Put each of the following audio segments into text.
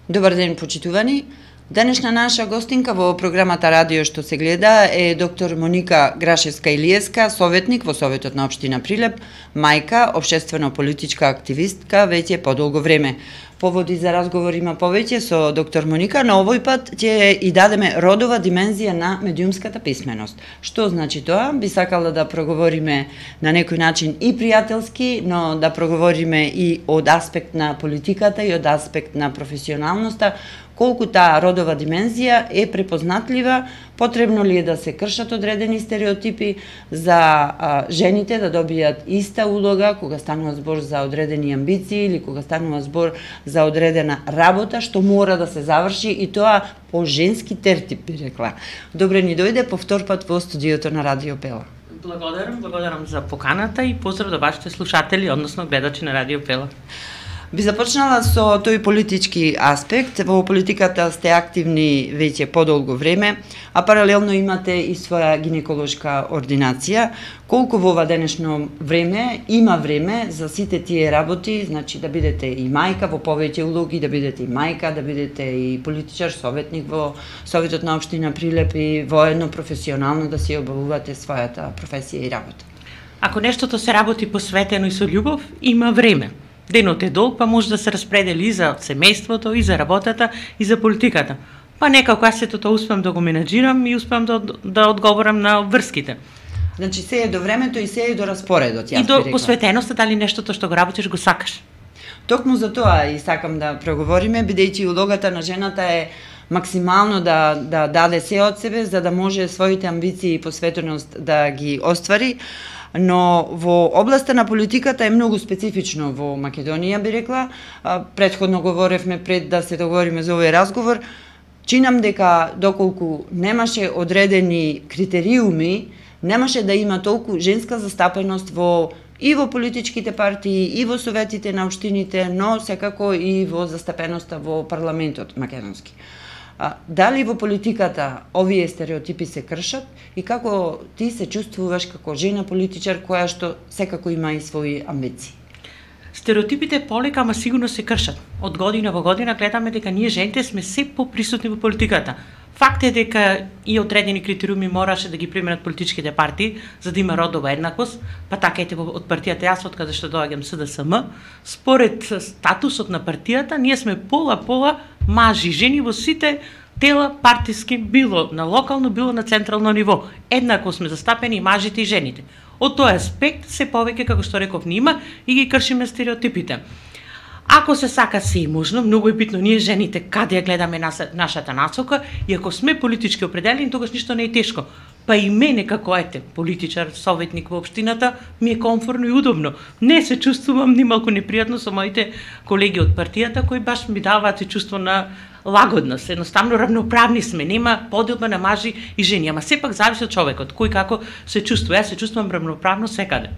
Добар ден, почитувани. Денешна наша гостинка во програмата Радио што се гледа е доктор Моника Грашевска-Илиевска, советник во Советот на општина Прилеп, мајка, општествено-политичка активистка веќе подолго време. Поводи за разговор има повеќе со доктор Моника, но овој пат ќе и дадеме родова димензија на медиумската писменост. Што значи тоа? Би сакала да проговориме на некој начин и пријателски, но да проговориме и од аспект на политиката и од аспект на професионалноста, колку таа родова димензија е препознатлива, потребно ли е да се кршат одредени стереотипи за жените да добијат иста улога кога станува збор за одредени амбиции или кога станува збор за одредена работа што мора да се заврши и тоа по женски тертип, би рекла. Добре ни дојде повтор пат во студиото на Радио Пела. Благодарам за поканата и поздрав до вашите слушатели, односно гледачи на Радио Пела. Би започнала со тој политички аспект. Во политиката сте активни веќе подолго време, а паралелно имате и своја гинеколошка ординација. Колку во ова денешно време има време за сите тие работи, значи да бидете и мајка во повеќе улоги, да бидете и мајка, да бидете и политичар, советник во Советот на општина Прилеп и воедно професионално да си обавувате својата професија и работа? Ако нештото се работи посветено и со љубов, има време. Денот е долг, па може да се распредели и за семејството, и за работата, и за политиката. Па некако аз сето тоа успеам да го менаџирам и успеам да одговорам на врските. Значи се е до времето и се е до распоредот, јас и до посветеноста, дали нештото што го работиш го сакаш. Токму за тоа и сакам да проговориме, бидејќи улогата на жената е максимално да даде се од себе, за да може своите амбиции и посветеност да ги оствари. Но во областа на политиката е многу специфично во Македонија, би рекла. Претходно говоревме пред да се договориме за овој разговор. Чинам дека доколку немаше одредени критериуми, немаше да има толку женска застапеност и во политичките партии, и во советите на општините, но секако и во застапеноста во парламентот македонски. Дали во политиката овие стереотипи се кршат и како ти се чувствуваш како жена политичар која што секако има и своји амбиции? Стереотипите полека, ама сигурно се кршат. Од година во година гледаме дека ние жените сме се поприсутни во политиката. Факт е дека и одредени критериуми мораше да ги применат политичките партии за да има родова еднаквост, па така ете од партијата јас од каде што доаѓам СДСМ, според статусот на партијата ние сме пола мажи, жени во сите тела партиски, било на локално, било на централно ниво. Еднакво сме застапени и мажите и жените. Од тој аспект се повеќе, како што реков, нима и ги кршиме стереотипите. Ако се сака се и можно, многу е битно ние жените каде ја гледаме нашата насока и ако сме политички определени, тогаш ништо не е тешко. Па и мене како политичар, советник во општината, ми е комфортно и удобно. Не се чувствувам ни малку непријатно со моите колеги од партијата кои баш ми даваат чувство на лагодност. Едноставно равноправни сме, нема поделба на мажи и жени, ама сепак зависи од човекот, кој како се чувствува. Јас се чувствувам равноправно секаде.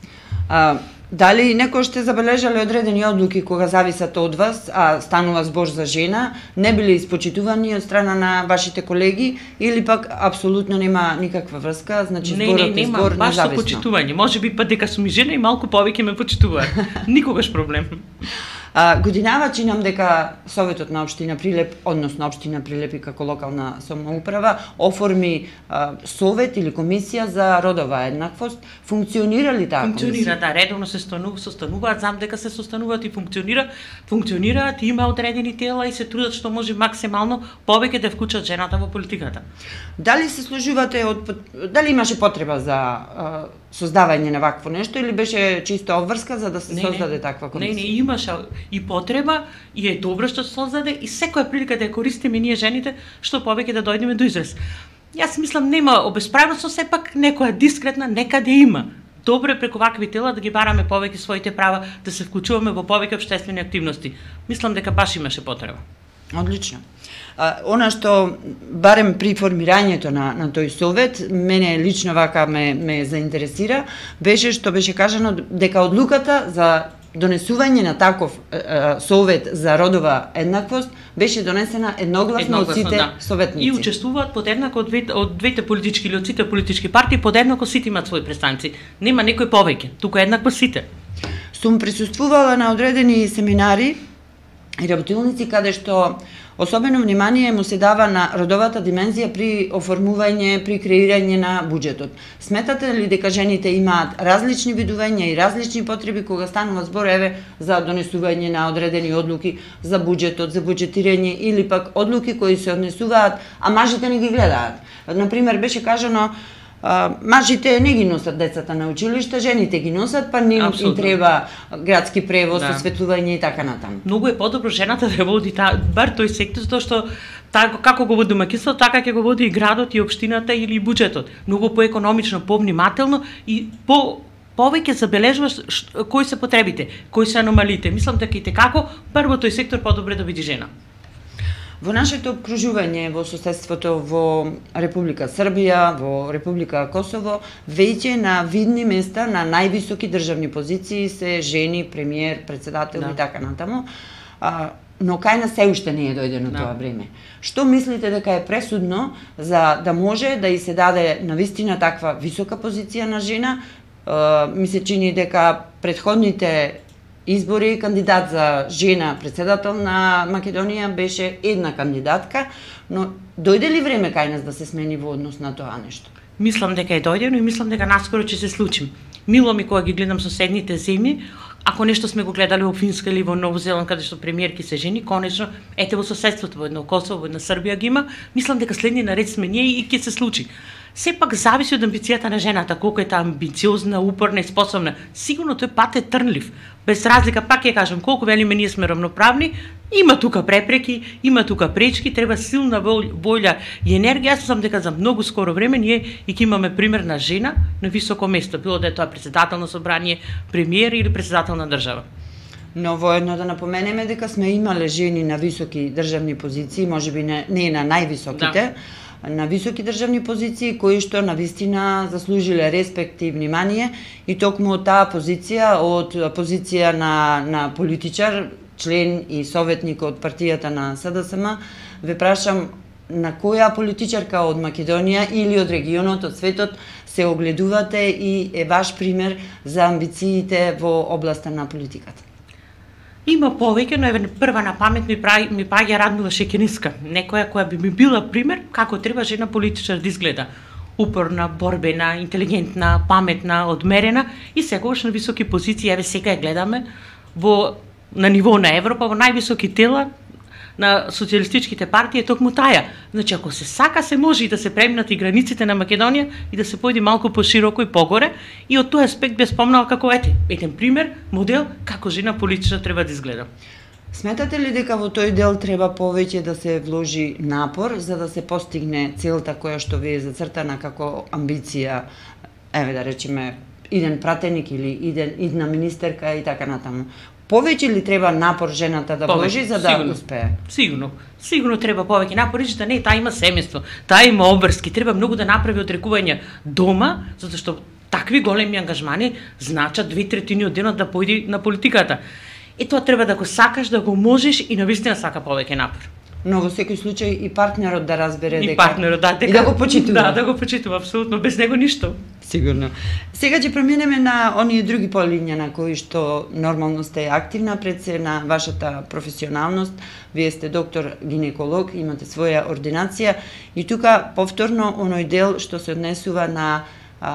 Дали некој сте забележале одредени одлуки кога зависат од вас, а станува збор за жена, не биле испочитувани од страна на вашите колеги или пак апсолутно нема никаква врска, значи зборот е збор независно? Баш со почитување, можеби па дека сум и жена и малку повеќе ме почитуваат. Никогаш проблем. Годинава чинам дека Советот на општина Прилеп, односно општина Прилеп и како локална самоуправа, оформи совет или комисија за родова еднаквост. Функционира ли таа комисија? Функционира, да, редовно се состануваат, знам дека се состануваат и функционираат, има одредени тела и се трудат што може максимално повеќе да вклучат жената во политиката. Дали се служувате дали имаше потреба за создавање на вакво нешто или беше чисто обврска за да се создаде таква комисија? Не, имаше и потреба и е добро што се создаде и секоја прилика да ја користиме ние жените што повеќе да дојдеме до израз. Јас мислам нема обесправност, но сепак некоја дискретна некаде има. Добро е преку вакви тела да ги бараме повеќе своите права, да се вклучуваме во повеќе општествени активности. Мислам дека баш имаше потреба. Одлично. Она што барем при формирањето на тој совет, мене лично вака ме заинтересира, беше што беше кажано дека одлуката за донесување на таков совет за родова еднаквост беше донесена едногласно од сите советници. И учествуваат подеднако од двете политички или од сите политички партии, подеднако сите имаат своји представници. Нема некој повеќе, туку еднакво сите. Сум присуствувала на одредени семинари и работилници каде што особено внимание му се дава на родовата димензија при оформување, при креирање на буџетот. Сметате ли дека жените имаат различни видувања и различни потреби кога станува збор за донесување на одредени одлуки за буџетот, за буџетирање или пак одлуки кои се однесуваат, а мажите не ги гледаат? Например, беше кажано мажите не ги носат децата на училиште, жените ги носат, па им треба градски превоз, осветлување и така натаму. Многу е подобро жената да води бар тој сектор, затоа што како го води домаќинството, така ќе го води и градот, и општината или буџетот. Многу поекономично, повнимателно и повеќе забележуваш кои се потребите, кои се аномалите. Мислам дека и како бар во тој сектор подобро да биде жена. Во нашето обкружување во соседството во Република Србија, во Република Косово, веќе на видни места, на највисоки државни позиции се жени, премиер, председател и така натаму, но кај нас се уште не е дојдено тоа време. Што мислите дека е пресудно за да може да и се даде навистина таква висока позиција на жена? Ми се чини дека предходните избори кандидат за жена председател на Македонија беше една кандидатка, но дојде ли време кај нас да се смени во однос на тоа нешто? Мислам дека е дојдено и мислам дека наскоро ќе се случи. Мило ми кога ги гледам соседните земји, ако нешто сме го гледали во Финска или во Ново Зеланд каде што премиерки се жени, конечно ете во соседството во едно Косово, во една Србија ги има, мислам дека следни наред сме ние и ќе се случи. Сепак зависи од амбицијата на жената, колку е таа амбициозна, упорна и способна. Сигурно тој пат е трнлив. Без разлика, пак ќе кажам, колку велиме ние сме равноправни, има тука препреки, има тука пречки, треба силна волја и енергија. Јас сум дека за многу скоро време ние и ќе имаме пример на жена на високо место, било да е тоа председател на собрание, премиер или председател на држава. Но воедно да напоменеме дека сме имале жени на високи државни позиции, можеби не на највисоките, на високи државни позиции кои што навистина заслужиле респект и внимание и токму од таа позиција, од позиција на политичар, член и советник од партијата на СДСМ, ве прашам на која политичарка од Македонија или од регионот, од светот се огледувате и е ваш пример за амбициите во областа на политиката? Има повеќе, но прва на памет ми паѓа Радмила Шекеринска, некоја која би ми била пример како треба жена политичар да изгледа. Упорна, борбена, интелигентна, паметна, одмерена и секогаш на високи позиции. Еве сега ја гледаме на ниво на Европа, во највисоки тела на социјалистичките партии е токму таја. Значи, ако се сака, се може и да се преминат и границите на Македонија и да се појде малку пошироко и погоре. И од тој аспект би спомнала како еден пример, модел, како жена политичар треба да изгледа. Сметате ли дека во тој дел треба повеќе да се вложи напор за да се постигне целта која што ви е зацртана како амбиција, еве да речеме, иден пратеник или идна министерка и така натаму? Повеќе ли треба напор жената да вложи за да успее? Сигурно треба повеќе напор, да не, таа има семејство, таа има обврски, треба многу да направи одрекување дома, затоа што такви големи ангажмани значат 2/3 од денот да појде на политиката. И тоа треба да го сакаш, да го можеш и навистина сака повеќе напор. Но во секој случај и партнерот да разбере дека... И партнерот, дека... И да го почитува. Да го почитува, апсолутно, без него ништо. Сигурно. Сега ќе преминеме на оние други полиња на кои што нормално сте активна, пред се на вашата професионалност. Вие сте доктор гинеколог, имате своја ординација и тука повторно оној дел што се однесува на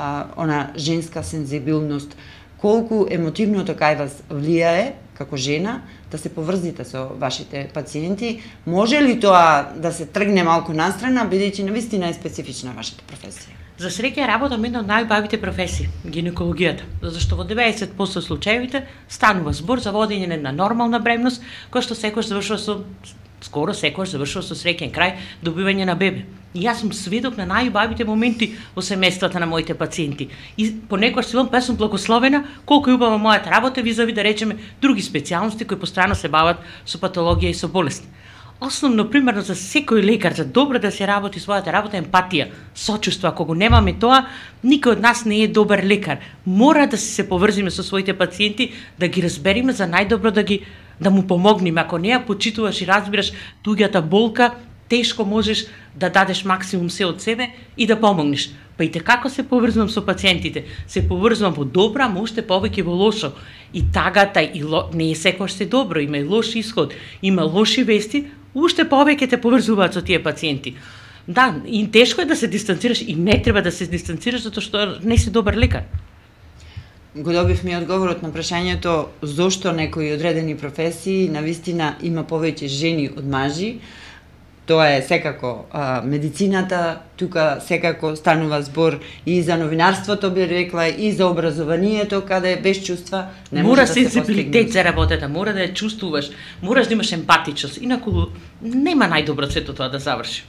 она женска сензибилност. Колку емотивното кај вас влијае како жена да се поврзите со вашите пациенти, може ли тоа да се тргне малку настрана, бидејќи навистина е специфична вашата професија? За среќа работам една од најубавите професии, гинекологијата, зашто во 90% случаевите станува збор за водење на една нормална бремност, која што секојаш завршува скоро завршува со среќен крај, добивање на бебе. И јас сум сведок на најубавите моменти во семејствата на моите пациенти. И понекогаш сум благословена колку е убава мојата работа визави да речеме други специјалности кои постојано се бават со патологија и со болести. Основно, примерно, за секој лекар, за добро да се работи својата работа, емпатија, сочувство. Ако го немаме тоа, никој од нас не е добар лекар. Мора да се поврзиме со своите пациенти, да ги разбериме за најдобро да му помогнеме. Ако не ја почитуваш и разбираш туѓата болка, тешко можеш да дадеш максимум се од себе и да помогнеш. Па и како се поврзувам со пациентите? Се поврзувам во добро, ама уште повеќе во лошо. И тагата не е секогаш се добро, има и лош исход, има лоши вести, уште повеќе те поврзуваат со тие пациенти. Да, и тешко е да се дистанцираш и не треба да се дистанцираш затоа што не си добар лекар. Го добивме одговорот на прашањето зошто некои одредени професии навистина има повеќе жени од мажи. Тоа е секако медицината, тука секако станува збор и за новинарството, би рекла, и за образованието, каде без чувства не може да се постигне. Мора сензибилитет за работата, мора да ја чувствуваш, мораш да имаш емпатичност, инаку нема најдобро сето тоа да заврши.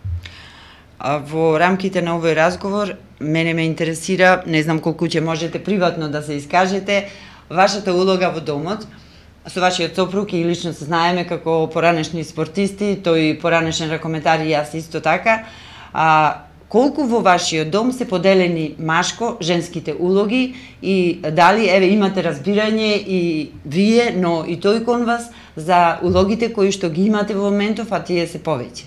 Во рамките на овој разговор, мене ме интересира, не знам колку ќе можете приватно да се искажете, вашата улога во домот. Со вашиот сопруг и лично се знаеме како поранешни спортисти, тој поранешен ракометар и јас исто така. Колку во вашиот дом се поделени машко-женските улоги и дали имате разбирање и вие, но и тој кон вас за улогите кои што ги имате во моментов, а тие се повеќе?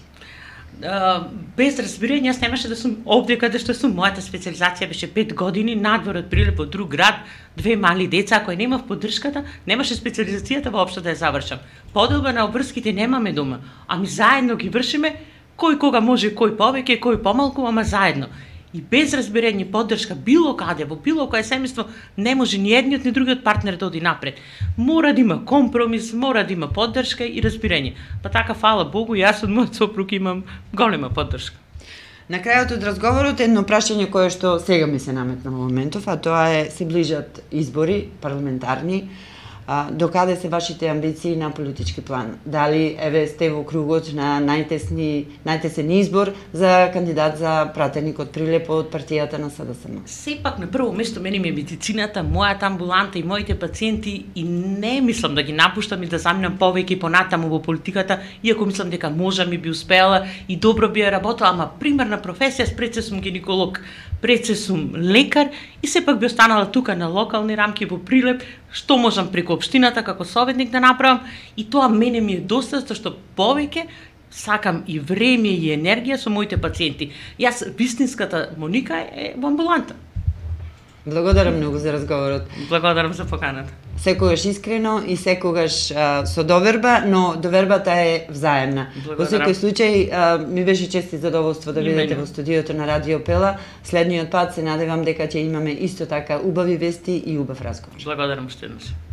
Без разбирање, јас немаше да сум овде каде што сум. Мојата специализација беше 5 години, надвор од Прилеп, во друг град, 2 мали деца. Ако немав поддршката, немаше специализацијата воопшто да ја завршам. Поделба на обврските немаме дома, ами заедно ги вршиме, кој кога може, кој повеќе, кој помалку, ама заедно. И без разбирање, поддршка, било каде, во било кое семејство, не може ни едниот ни другиот партнер да оди напред. Мора да има компромис, мора да има поддршка и разбирање. Па така, фала Богу, јас од мојот сопруг имам голема поддршка. На крајот од разговорот едно прашање кое што сега ми се наметна во моментов, а тоа е се ближат избори парламентарни. Докаде се вашите амбиции на политички план? Дали сте во кругот на најтесен избор за кандидат за пратеник од Прилеп од партијата на СДСМ? Сепак на прво место мене ми е медицината, мојата амбуланта и моите пациенти и не мислам да ги напуштам и да заминам повеќе понатаму во политиката, иако мислам дека можам и би успеала и добро би ја работела, ама примерна професија, пред се сум гинеколог, пред се сум лекар и сепак би останала тука на локални рамки во Прилеп, што можам преку општината како советник да направам и тоа мене ми е доста, зашто повеќе сакам и време и енергија со моите пациенти. Јас, вистинската Моника е во амбуланта. Благодарам многу за разговорот. Благодарам за поканата. Секогаш искрено и секогаш со доверба, но довербата е взаемна. Во секој случај ми беше чест и задоволство да видите во студиото на Радио Пела. Следниот пат се надевам дека ќе имаме исто така убави вести и убав разговор. Благодарам уште еднаш.